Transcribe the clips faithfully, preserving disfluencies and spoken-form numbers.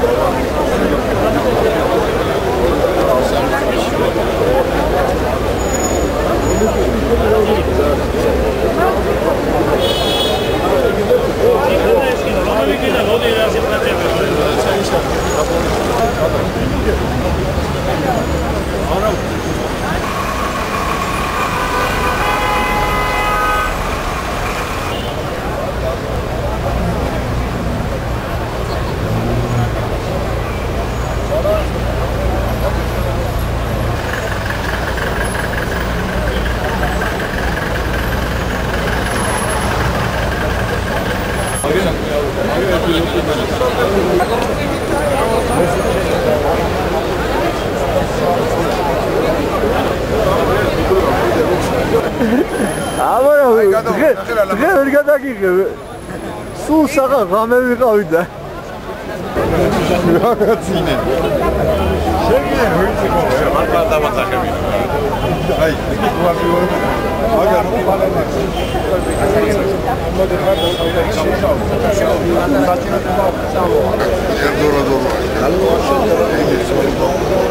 დღე ვერ გადაგიღებ. სულ საღა ღამე ვიყავი და რაღაცინე. შეგიძლია ვიცი ხო, არ გადავატახები. აი, იგი გვარი ვარ. მაგარ პალანას. მოდი ხარ დავშავ. საჭირო დავშავ. ერდორა დორა. ალო შეიძლება იგი შეიძლება.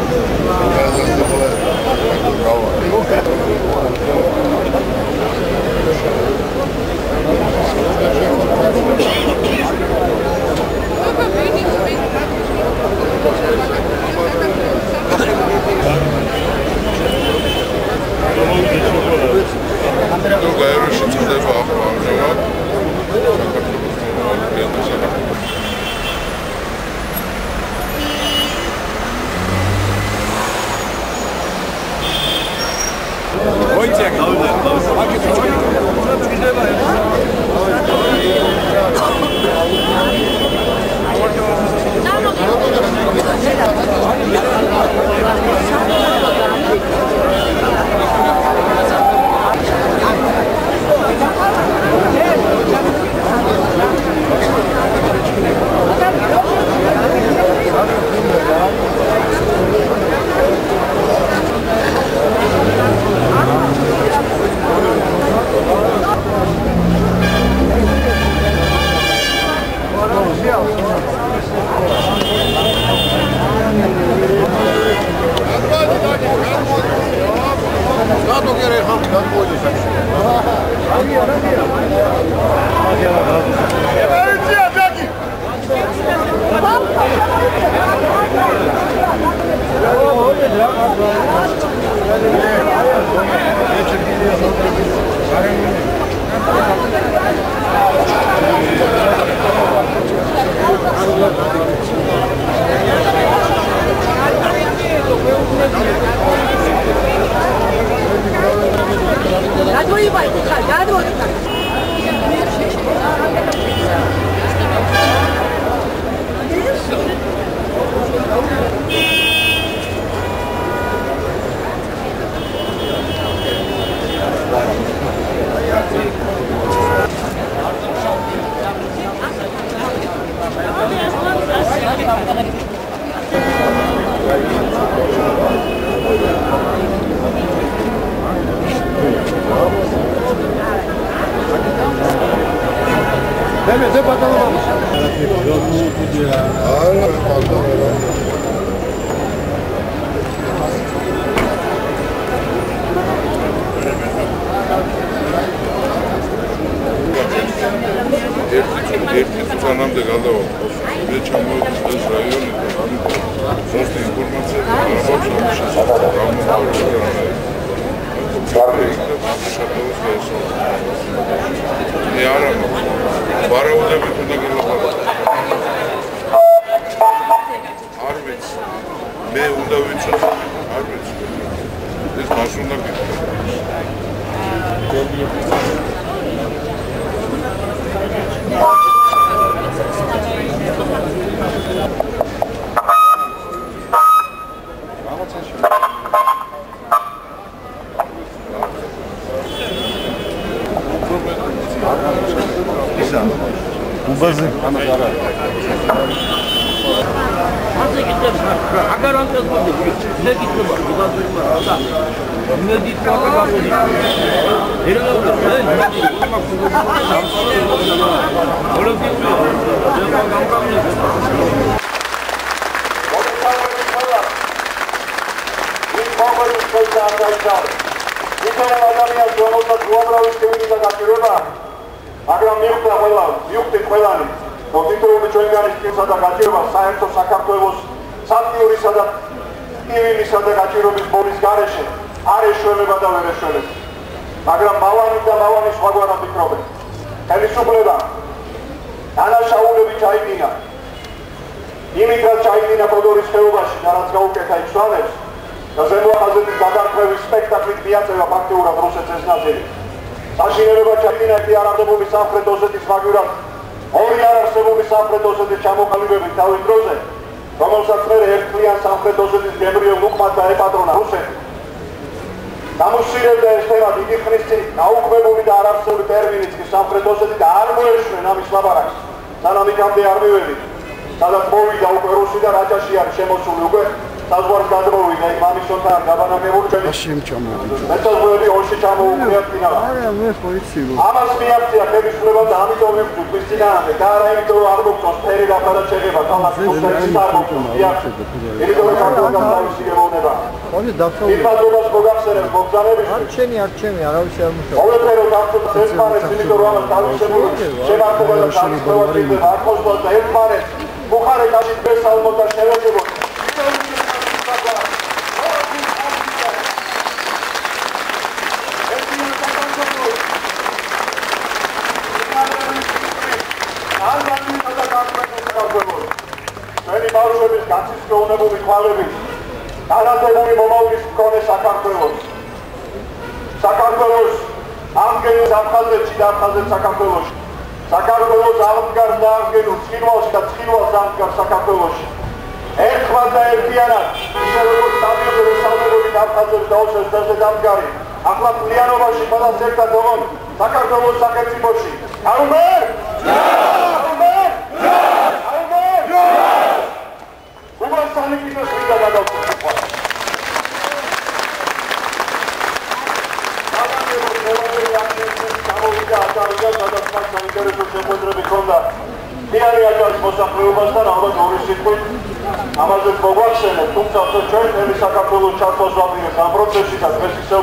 უბაზე ამაღარა ასე კიდევ აგარანტეს მოდი მე გიქნება უბაზე და მე დიდკავა გამოდი ერელა მე მაქსიმუმ სამსი ოლიმპიურია გამკამნი გაიცავე. იქნება ადამიანს, რომელსაც უამრავი შევიდი და გაჭირვება, მაგრამ მივხვდა ყველა, მივხვდით ყველანი, რომ თითოეული ჩვენგანის ტკივსა და გაჭირვებას საერთო საქართველოს სატიურისა და ტკივილისა და გაჭირვების ბოლის გარეშე არ ეშველება და ვერ ეშველება. მაგრამ მალანი და მალანი სხვაგვარად ფიქრობენ. ხელისუფლება დანაშაულები ჩაიდინა. იმით რაც ჩაიდინა კოდორის ხეობაში და რაც გაუკეთა იცვალებს და ზემოახაზეთის გადარქმევის სპექტაკლით მიაწევა ფაქტიურად რუსეთს ეს ნაწილი. საშინელება ჩაიდინა ერთი არარსებული სამხრეთ ოსეთის მაგივრად ორი არარსებული სამხრეთ ოსეთის ჩამოყალიბებით თავის დროზე, რომელსაც მერე ერთთლიან სამხრეთ ოსეთის გემრიელ უკმად დაეპატრონა რუსეთი. დამუშავდა ეს თემა დიდი ხნის წინ გაუქმებული და არარსებული ტერმინიც კი სამხრეთ ოსეთი და არ მოეშვნენ ამის ლაბარაკს, სანამ იქამდე არ მივედით. სადაც მოვიდა უკვე რუსი და რაჭაში არის შემოსული უკვე საზღვარს გადმოვიდა იქ მამისონთან გაბანაკებული ჩვენი მეთვალყურები ორში ჩამოუყრიათ ფინალა. ამას მიაღწია ხელისუფლება და ამიტომ ვიფიქრეთ მის წინააღმდეგ და არა იმიტომ რომ არ მოგწონს ფერი რაფერად შეღება თამას რუსეთის არ მოგწონს მიაღწია. იმიტომ რომ საქართველოს თავისი გემოვნება. მიღწევას მოგახსენებს მოგზაურების არ ჩემი არ ჩემი არავის არ მუშაობს. ყოველდღე რომ დავწუხოთ ერთმანეთს იმიტომ რომ ამას თავისებური შემართება და თავისებური არ ხოსბოს და ერთმანეთს ბუხარეთში დღესალმო და შევედებო. ჩვენი ბავშვების გაცისკეუნებული თვალებით განათებული მომავლის მქონე საქართველოს საქართველოს ამგენულ აფხაზეთში და აფხაზეთ საქართველოში საქართველოს აღდგარს და აღგენულ ცხინვალში და ცხინვალს აღდგარს საქართველოში ერთხმად და ერთიანად ისე როგორც სტაბილური სამხედროებით აფხაზებს დაუშვეს დღესდე დამდგარი ახლა მთლიანობაში ყველას ერთად ოღონდ საქართველოს სახელმწიფოში აუმერ! აუმერ! აუმერ! Ubas sanitizos vida da doctora. Diari ajaris მოსახლეობასთან ალბათ ორი სიტყვით ამაზეც მოგვახსენეთ, თუმცა ჩვენ მთელი საქართველოს ჩართვას ვაპირებთ ამ პროცესში და დღეს ისევ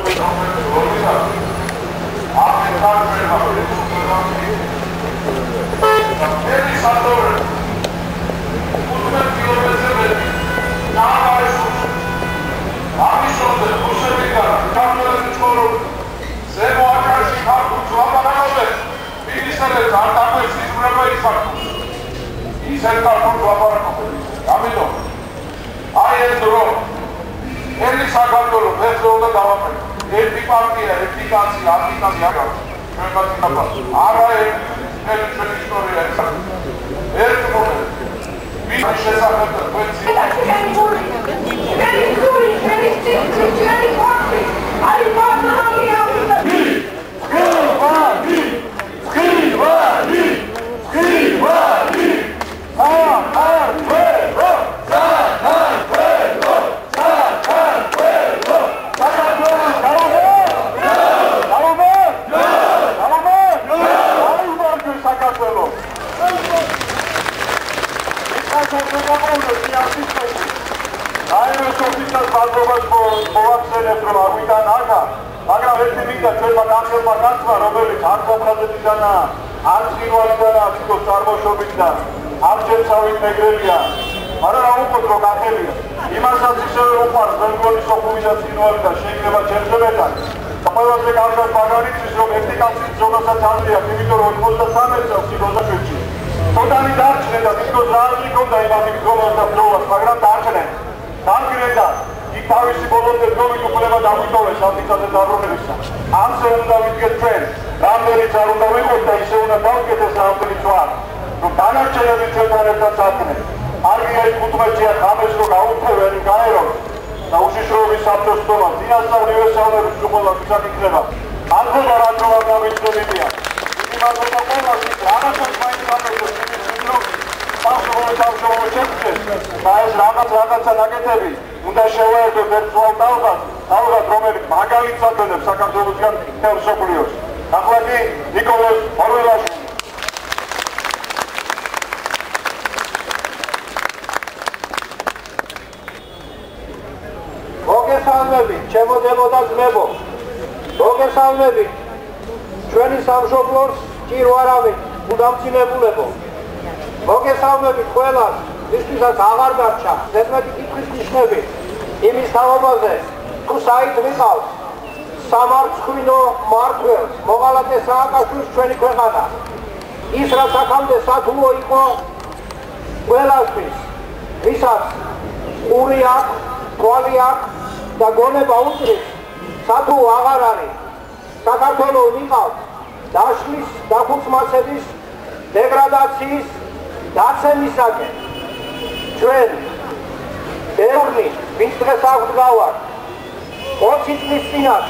ერთი პარტია, ერთი კაცი, ათი კაცი აღარ. ჩვენ გაწინაპა. არა ერთი ჩვენი ისტორია ეს. ერთი მომენტი. ვინ შესახებ თქვენცი? ჩვენი გული. ჩვენი გული, ჩვენი სტილი, ჩვენი ხორცი. აი პარტია. ხილვარი! ხილვარი! ხილვარი! აა, აა, ვერო! აეროსოფისას ბაზრობას მოვახსენებთ რომ აგვიდან აქა, მაგრამ ერთი მინდა ჩვენმა განხილვა კაცმა, რომელიც არც აფხაზეთიდანაა, არც ცხინვალიდანაა, თვითონ წარმოშობით და არ ჩემსავით მეგრელია, მაგრამ რა უყოთ რომ გახელია. იმასაც ისევე უყვარს ბელგონის სოფუმი და ცხინვალი და შეიძლება ჩემსებეთან. ყველაზე კარგად მაგალითის რომ ერთი კაცის ზოგასაც აზრია, იმიტომ რომ ოცდამეტ წელს იგოზაშვედში. თოდანი დარჩნენ და თვითონ რა არ იქონდა იმათი გზობას და ფლოვას, მაგრამ დარჩნენ. დამგრედა იქ თავისი ბოლომდე გზობით უფლება დაგვიტოვეს საფრთხეზე დაბრუნებისა. ამზე უნდა ვიდგეთ ჩვენ, რამდენიც არ უნდა ვიყოთ და ისე უნდა დავდგეთ ეს რამდენი წვარ, რომ დანარჩენები ჩვენთან ერთად საქმე. არგია იქ ხუთმეტია ხამეს რო გაუთხევენ გაეროს და უშიშროების საბჭოს თომა წინასწარ უნივერსალების უყოლა ვისაც იქნება. ალბათ რატომ არ გამიჩნდებიან. იმათო და ყველას იქ რაღაცას მაინც გამეწოს იმის რომ ბავშვობა ბავშვობა შექმნეს და ეს რაღაც რაღაცა ნაკეთები უნდა შევაერთოთ ერთგვარ ტალღას, ტალღას რომელიც მაგალითს ატარებს საქართველოსგან მთელ მსოფლიოს. ახლა კი ნიკოლოზ ორველაშვილი. მოგესალმებით მოგესალმებით, ჩემო დებო და ძმებო. მოგესალმებით. ჩვენი სამშობლოს ჭირო არავით, უდამცინებულებო. მოგესალმებით ყველას, ვისთვისაც აღარ დარჩა ზედმეტი კითხვის ნიშნები იმის თაობაზე, თუ საით ვიყავს სამარცხვინო მმართველს, მოღალატე სააკაშვილს ჩვენი ქვეყანა. ის რაც აქამდე სათულო იყო ყველასთვის, ვისაც ყური აქვს, თვალი აქვს და გონება უწრის, სათულო აღარ არის. საქართველოს ვიყავს დაშლის, დახუცმაცების, დეგრადაციის, დაცემისაკენ. ჩვენ ბევრი, ვინც დღეს აქვთ გავართ, ოცი წლის წინათ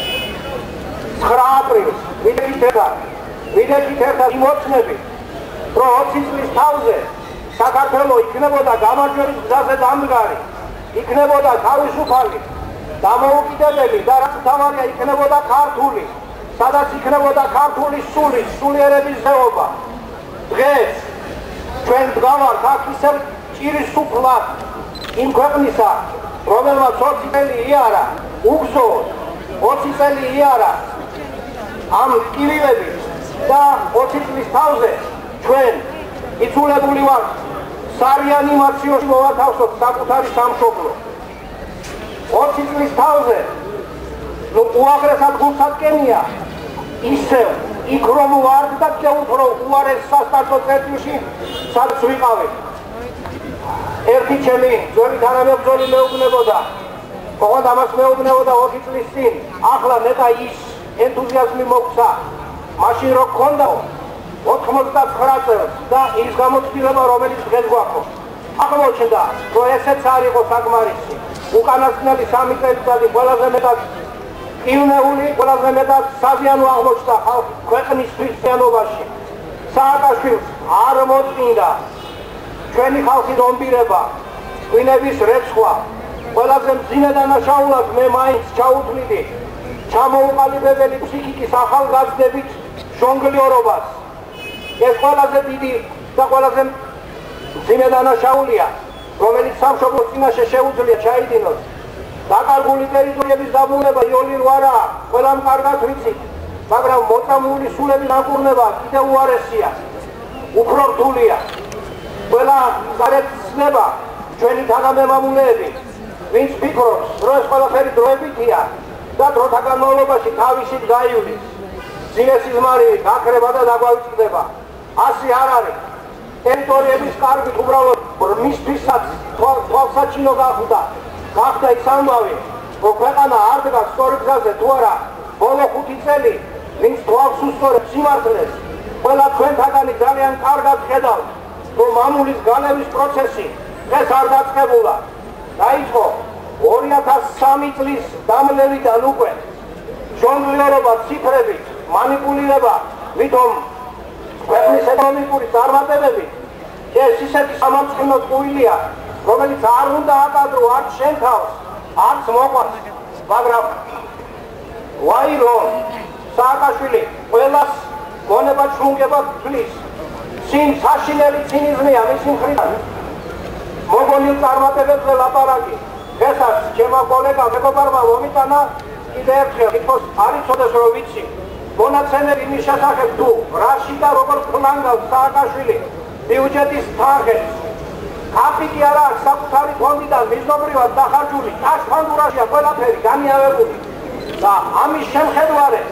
ცხრა აპრილს ვიდექით ერთად, ვიდექით ერთად იმოცნებით, რომ ოცი წლის თავზე საქართველო იქნებოდა გამარჯვების გზაზე დამდგარი, იქნებოდა თავისუფალი, დამოუკიდებელი და რაც მთავარია იქნებოდა ქართული, სადაც იქნებოდა ქართული სული, სულიერების ზეობა. დღეს ჩვენ ვდგავართ აქ ისევ ჭირის სუფლად იმ ქვეყნისა, რომელმაც ოცი წელი იარა უგზოდ, ოცი წელი იარა ამ ტკივილებით და ოცი წლის თავზე ჩვენ იცულებული ვართ სარეანიმაციოში მოვათავსოთ საკუთარი სამშობლო. ოცი წლის თავზე ნუ უაღრესად გულსატკენია ისევ იქ რომ ვართ და კიდევ უფრო უარეს სასტარტო წერტილში სადაც ვიყავით. ერთი ჩემი ძველი თანამებრძოლი მეუბნებოდა, ოღონდ ამას მეუბნებოდა ოცი წლის წინ, ახლა ნეტა ის ენთუზიაზმი მოგვცა, მაშინ რო გქონდა ოთხმოცდაცხრა წელს და ის გამოცდილება რომელიც დღეს გვაქვს. აღმოჩნდა რომ ესეც არ იყო საკმარისი. უკანასკნელი სამი წელიწადი ყველაზე მეტად იუნეული, ყველაზე მეტად საზიანო აღმოჩნდა ქვეყნისთვის სიანობაში. სააკაშვილს არ მოწინდა ჩვენი ხალხის დონბირება, წვინების რეცხვა, ყველაზე მძიმე დანაშაულად მე მაინც ჩაუთვლიდი ჩამოუყალიბებელი ფსიქიკის ახალგაზრდებით ჟონგლიორობას. ეს ყველაზე დიდი და ყველაზე მძიმე დანაშაულია, რომელიც სამშობლოს წინაშე შეუძლია ჩაიდინოს. დაკარგული ტერიტორიების დაბრუნება იოლი რო არა, ყველამ კარგად ვიცით, მაგრამ მოწამული სულების დაკურნება კიდევ უარესია, უფრო რთულია. ყველა გარეთ-ცნება ჩვენი თანამემამულეები, ვინც ფიქრობს, რომ ეს ყველაფერი დროებითია და დროთა განმავლობაში თავისით გაივლის, მძიმე სიზმარით აქრება და დაგვავიწყდება. ასე არ არის. ტერიტორიების კარგით უბრალოდ მისთვისაც თვალსაჩინო გახდა, გახდა ის ამბავი, რომ ქვეყანა არ დგას სწორ გზაზე თუ არა, ბოლო ხუთი წელი, ვინც თვალს უსწორებს სიმართლეს, ყველა ჩვენთაგანი ძალიან კარგად ხედავთ, რომ მამულის განევის პროცესი დღეს არ დაწყებულა. დაიწყო ორი ათას სამი წლის დამლევიდან უკვე ჟონგლიორობა ციფრებით, მანიპულირება, ვითომ ქვეყნის ეკონომიკური წარმატებები ეს ისეთი სამარცხვინო ტყუილია, რომელიც არ უნდა აკადრო არც შენ თავს, არც მოყვარს, მაგრამ ვაირო სააკაშვილი ყველას გონება ჩრუნგება თვლის. წინ საშინელი ცინიზმია მისი მხრიდან. მოგონილ წარმატებებზე ლაპარაკი. დღესაც ჩემო კოლეგა მეგობარმა მომიტანა კიდევ ერთხელ თვითონ არ იცოდეს რომ ვიცი. მონაცემები იმის შესახებ თუ რაში და როგორ ფლანგავს სააკაშვილი ბიუჯეტის თანხებს. კაპიტი არ აქვს საკუთარი ფონდიდან მიზნობრივად დახარჯული, აშფანდურაშია ყველაფერი განიავებული. და ამის შემხედვარეს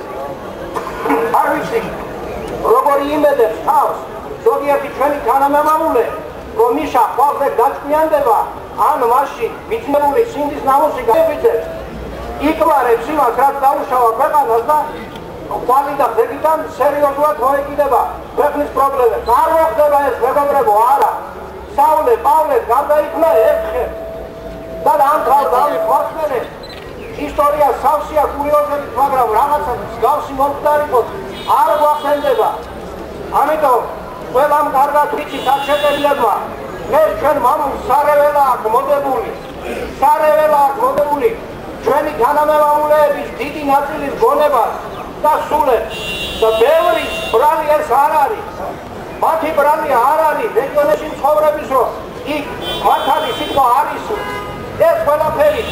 არ ვიცი როგორი იმედებს თავს ზოგიერთი ჩვენი თანამემამულე, რომ იშა ხვალზე გაჭკვიანდება, ან მაშინ მიცნებული სინდის ნამოსი გაებიძებს, იკმარებს იმას, რაც დაუშავა ქვეყანას და ხვალი და ხდებიდან სერიოზულად მოეკიდება ქვეყნის პრობლემებს. არ მოხდება ეს მეგობრებო, არა. საულე, პავლე გარდაიქმნა ერთხელ და ამთავრდა ხვალსმენე ისტორია სავსეა კურიოზებით, მაგრამ რაღაცა მსგავსი მომხდარიყოს არ გვახსენდება. ამიტომ ყველამ კარგად ვიცით აქ-შეტევილებმა, ეს ჩვენ მამულს სარეველა აქვს მოდებული, სარეველა აქვს მოდებული ჩვენი თანამემამულეების დიდი ნაწილის გონებას და სულებს და ბევრი ბრალი ეს არ არის. მათი ბრალი არ არის რეგიონებში ცხოვრების, რომ იქ მართალი სიტყვა არის. ეს ყველაფერი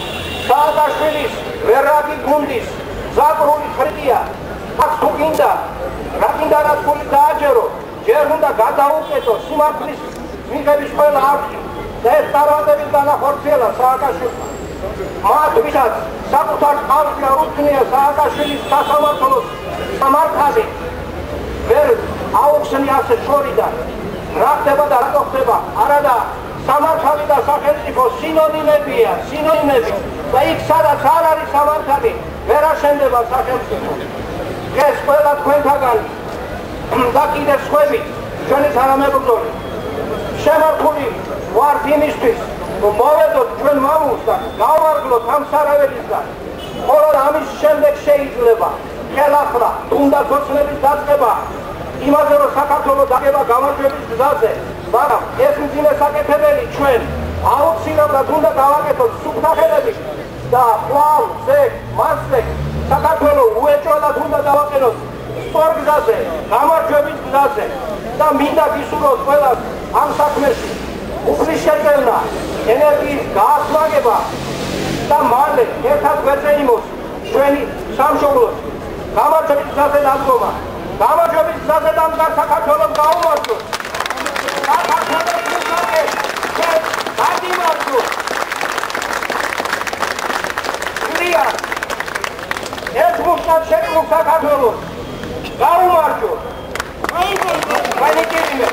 სააკაშვილის ვერაგი გუნდის ზაგრული ხრდია აქ თუ გინდა რა გინდა რა თქვი დააჯერო ჯერ უნდა გადაუკეთო სიმართლის მიღების ყველა აქტი და ეს წარმატებით განახორციელა სააკაშვილმა მათ ვისაც საკუთარ წყალს გაუწნია სააკაშვილის სასამართლოს სამართალი ვერ აუხსნია ასე შორიდან რა ხდება და რატო ხდება არადა სამართალი და სახელმწიფო სინონიმებია სინონიმები და იქ სადაც არ არის სამართალი ვერ აშენდება სახელმწიფო ეს ყველა თქვენთაგან და კიდე სხვები ჩვენი თანამებრძოლი შემარხული ვართ იმისთვის რომ მოვედოთ ჩვენ მამულს და გავარგლოთ ამ სარაველისგან ხოლო ამის შემდეგ შეიძლება ხელახლა თუნდაც ოცნების დაწყება იმაზე რომ საქართველოს დაგება გამარჯვების გზაზე მაგრამ ეს მძიმე საკეთებელი ჩვენ აუცილებლად უნდა დავაკეთოთ სუფთა ხელებით და კვლავ ზეგ მასზე საქართველოს უეჭველად უნდა დავაყენოთ სწორ გზაზე გამარჯვების გზაზე და მინდა გისურვოთ ყველას ამ საქმეში უფლის შეწევნა ენერგიის გაასვაგება და მალე ერთად გვერდზე იმოს ჩვენი სამშობლოს გამარჯვების გზაზე დადგომა გამარჯვების გზაზე დამდგარ საქართველოს გაუმართლოს საქართველოს მუქარეს ჩვენ გადიმართლოს ირია ეს მუქარ შექმნილ საქართველოს გაუმართლოს ვაინიკირიმე